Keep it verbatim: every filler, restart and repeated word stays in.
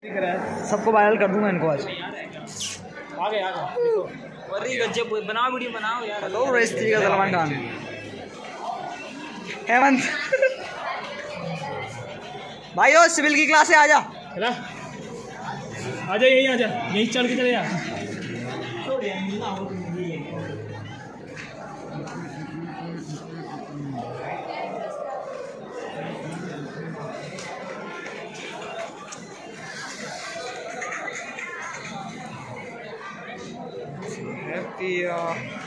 सबको वायरल कर दूंगा इनको आज। आगे आगे देखो वरी गजब बनाओ वीडियो बनाओ यार। हेलो रेस्त्री का सलमान खान हेमंत भाई ओ सिविल की क्लास से आजा चला आजा यहीं आजा यहीं चल के चले जा। हैप्पी